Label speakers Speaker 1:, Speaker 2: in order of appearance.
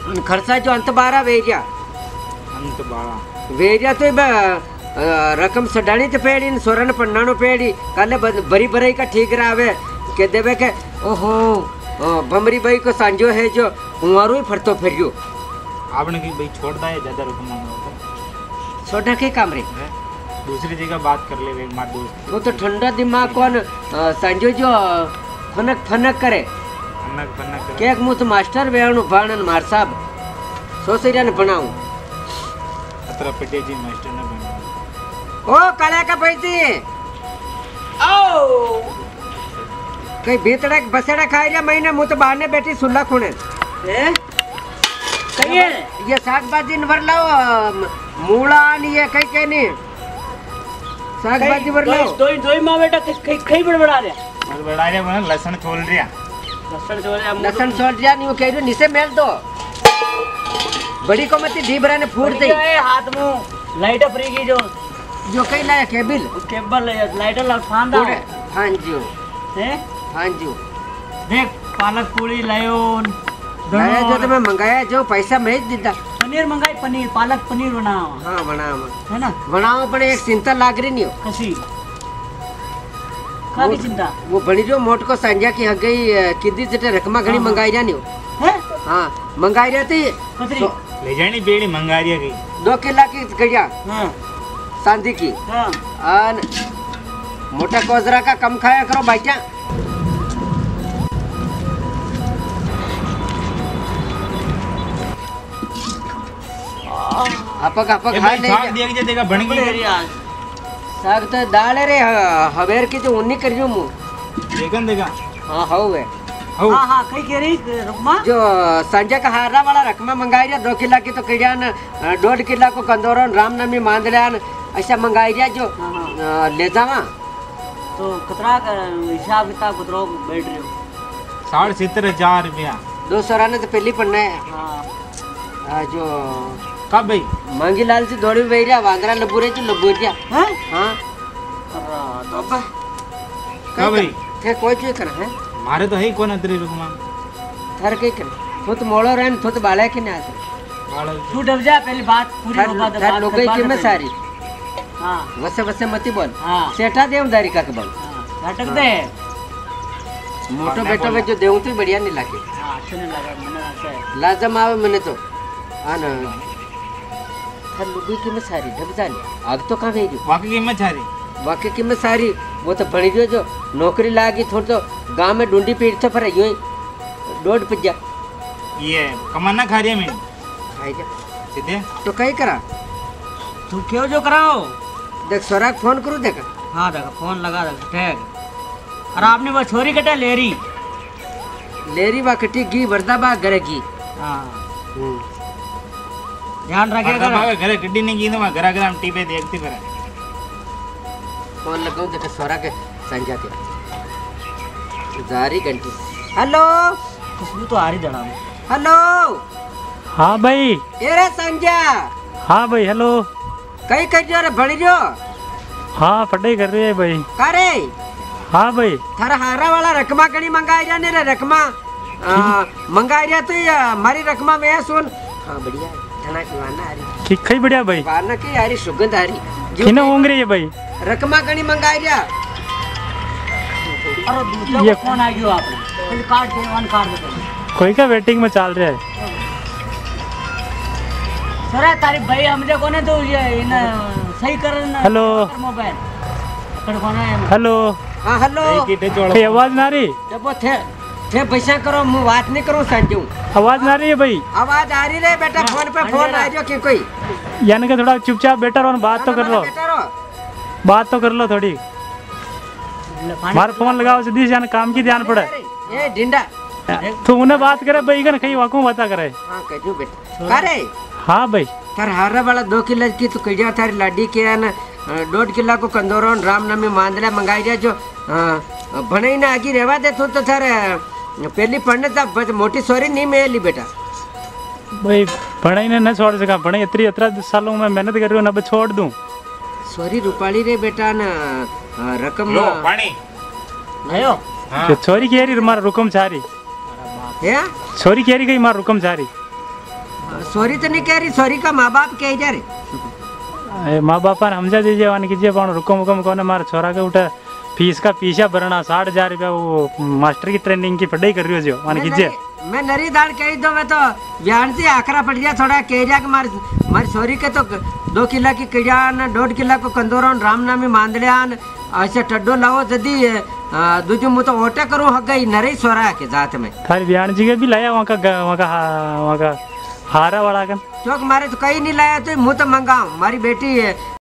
Speaker 1: खर्चा जो अंत 12 वेरिया तो रकम सडाणी तो पेड़ी सोरन पन्नाणो पेड़ी काले बरी बरई का ठीक रहा के देवे के ओहो बमरी भाई को सांजो है जो हुआरो ही फरतो फिरियो
Speaker 2: आपने की भाई छोड़ दा है ज्यादा रकम मांगा
Speaker 1: छोटा के काम रे
Speaker 2: दूसरी जगह बात कर ले मार दोस्त
Speaker 1: वो तो ठंडा दिमाग कौन सांजो जो फनक फनक करे के मुझ मास्टर वेणु बाणन मार साहब सोसरिया ने बनाऊं
Speaker 2: अतरा पटे जी मास्टर ने बना
Speaker 1: ओ काला का पैती ओ कई भीतड़े बसेड़ा खाई जा महीने मुँह तो बाहर ने बैठी सुल्ला खुने कहिए ये साग भाजी भर लाओ मूला नहीं है कहीं कहीं नहीं साग भाजी भर लाओ
Speaker 3: दोई माँ बेटा कहीं बड़ा रहे
Speaker 2: बना लहसुन छोल रिया
Speaker 1: लसन छोड़ दिया नहीं वो कह रही नीचे मेल दो बड़ी को मत ढीबरा ने फूट दी
Speaker 3: हाथ मुंह लाइट फ्री की जो
Speaker 1: कहीं लाया केबल
Speaker 3: लाइट फांदा
Speaker 1: हाँ जी
Speaker 3: देख पालक पूरी लायो
Speaker 1: लाया जो तो मैं मंगाया जो पैसा मैं ही दीदा
Speaker 3: पनीर मंगाई पनीर पालक पनीर बनाओ
Speaker 1: हाँ बनाओ
Speaker 3: है ना
Speaker 1: बनाओ पर एक चिंता लाग रही नहीं हो
Speaker 3: कसी का की चिंता
Speaker 1: वो बड़ी जो मोट को संजा की हग गई किदी जटे रकमा घणी मंगाई जानी हो
Speaker 3: हैं
Speaker 1: हाँ मंगाई रहती
Speaker 3: कतरी
Speaker 2: ले जानी बेड़ी मंगा रिया गई
Speaker 1: 2 किला की गया
Speaker 3: हां
Speaker 1: सांधी की
Speaker 3: हां
Speaker 1: और मोटा कोजरा का कम खाया करो भाईजा अपक अपक खा ले
Speaker 2: साग दिया के देगा बन गई
Speaker 1: साग तो दाल रे हवेर की जो उन्नी करियो मु
Speaker 2: देगा
Speaker 1: हाँ हो वे
Speaker 3: हां हां कई कह रही रुकमा
Speaker 1: जो संजय का हारा वाला रकमा मंगाई जा 2 किला की तो करियान 1.5 किला को कंदोरन रामनवमी मांदलियान ऐसा मंगाई जा जो ले जावा
Speaker 3: तो कतरा हिसाब किताब कतरो बैठ रहे हो
Speaker 2: 70,000 रुपया
Speaker 1: 200 राने तो पहली पढ़ना है
Speaker 3: हां
Speaker 1: जो
Speaker 2: कब भाई
Speaker 1: मांगी लाल से दौड़ी बैरिया वांदरा लबूरे जो लबूरिया
Speaker 3: हैं
Speaker 1: हाँ
Speaker 3: तो
Speaker 2: कब भाई
Speaker 1: थे कोई चीज कर है
Speaker 2: मारे तो है कौन अतरी रुकमा
Speaker 1: थर के कर तो मोड़ो रहन तो बाले के ना आते
Speaker 3: तू डब जा पहले बात पूरी हो बात
Speaker 1: थर लोग की में सारी
Speaker 3: हां
Speaker 1: वसे वसे मती बोल
Speaker 3: हां
Speaker 1: सेठा देवदारी का बोल
Speaker 3: नाटक दे
Speaker 1: मोटो बेटो में जो देऊ तो बढ़िया नहीं लागे
Speaker 3: हां अच्छा नहीं लगा मैंने ऐसा
Speaker 1: लाजम आवे मैंने तो आना थर लोग की में सारी डब जाली आग तो कहां गई
Speaker 2: वाकई कीमत छारी
Speaker 1: वाकई की में सारी वो तो बड़ी जो नौकरी लागी थोड़ी तो गांव में ढूंढी पीट तो फिर यूं ही 1.5 पिज्जा
Speaker 2: ये कमाना खा रही है मैं
Speaker 1: खाई जा
Speaker 2: सीधे
Speaker 1: तो कहीं करा
Speaker 3: तू क्यों जो कराओ
Speaker 1: देख स्वराग फोन करूँ देखा
Speaker 3: हाँ देखा फोन लगा देखा ठीक और आपने वो छोरी कटा लेरी
Speaker 1: बा कटी घी वर्दा बा घरे घी
Speaker 3: हाँ ध्यान रखिएगा
Speaker 2: घरे गड्डी नहीं की ना घरा घरा टीपे देखते फिर
Speaker 1: फोन लगाऊं देखा स्वराग संजा के जारी घंटी हेलो
Speaker 3: खुशबू तो आ रही दड़ा में
Speaker 1: हेलो
Speaker 4: हाँ भाई
Speaker 1: एरे संजा
Speaker 4: हाँ भाई हेलो
Speaker 1: कहीं कर जो रे बड़ी जो
Speaker 4: हाँ पढ़ाई कर रही है भाई
Speaker 1: करे
Speaker 4: हाँ भाई
Speaker 1: थारा हारा वाला रकमा कड़ी मंगाई जा ने रे रकमा मंगाई जा तो ये हमारी रकमा में है सुन हाँ बढ़िया धना की वाना आ रही
Speaker 4: ठीक खई बढ़िया भाई
Speaker 1: वाना की आ रही सुगंध आ रही
Speaker 4: किने होंग रही है भाई
Speaker 1: रकमा कड़ी मंगाई जा
Speaker 3: अरे दूसरा
Speaker 4: ये
Speaker 3: फोन आ गया आपने फिर कार्ड दे वन कार्ड दे
Speaker 4: कोई का वेटिंग में चल रहा है
Speaker 3: सर तारी भाई हमने कोने तो ये इन सही कर
Speaker 4: हेलो
Speaker 3: मोबाइल अकड़ कोना है
Speaker 4: हेलो
Speaker 1: हाँ हेलो
Speaker 4: भाई आवाज ना रही
Speaker 1: जब वो थे पैसा करो मुँह बात नहीं करो संजू
Speaker 4: आवाज ना रही है भाई
Speaker 1: आवाज आ रही रे बेटा फोन पे फोन आ जो कि कोई
Speaker 4: यानी कि थोड़ा चुपचाप बैठा रहो बात तो कर लो बात तो कर लो थोड़ी मार फोन लगाओ सीधी जान काम की ध्यान पड़े
Speaker 1: ए डिंडा
Speaker 4: तू उन्हें बात करे भाई का कहीं वाकू बता करे
Speaker 1: हाँ कजू बेटा अरे
Speaker 4: हाँ भाई
Speaker 1: थार हारा वाला 2 किलो की तो कजा थारी लाडी के ना 1.5 किलो को कंदोरन रामनवमी मांदला मंगाई जा जो भणे ना आगे रहवा दे तो थार पहली पढ़ने तक मोटी सोरी नहीं मिली बेटा
Speaker 4: भाई पढ़ाई ने न छोड़ सका पढ़ाई इतना सालों में मेहनत कर रही हूँ ना छोड़ दूँ
Speaker 1: सोरी रूपाली रे बेटा ना रकम
Speaker 2: पानी
Speaker 3: आयो
Speaker 4: छोरी कह रही मार रुकम चारी
Speaker 1: है
Speaker 4: छोरी कह रही गई मार रुकम चारी
Speaker 1: सोरी तो नहीं कह रही, सोरी का माँ बाप कह जा रहे।
Speaker 4: माँ बापा ने समझा दीजिए वन कीजिए पण रुकम हुकम कोने मारे छोरा के उठे फीस का पीछा भरना 60,000 रुपया वो मास्टर की ट्रेनिंग की पढ़ाई कर रही हो जो वन कीजिए।
Speaker 1: मैं नरी दाल कही दो, मैं तो व्यान से आखरा पड़ गया थोड़ा कह जा कि मारी छोरी के तो 2 किला की किड़ियान 1.5 किला को कंदोरन राम नामी मांदलियान ऐसे टड्डो लाओ जदी दूजो मुँह तो ओटे करूँ हक गई नरे सोरा के जात में
Speaker 4: थारी बयान जी के भी लाया वहाँ का हारा वाला कन
Speaker 1: चौक मारे तो कहीं नहीं लाया तो मुँह तो मंगाऊँ। मारी बेटी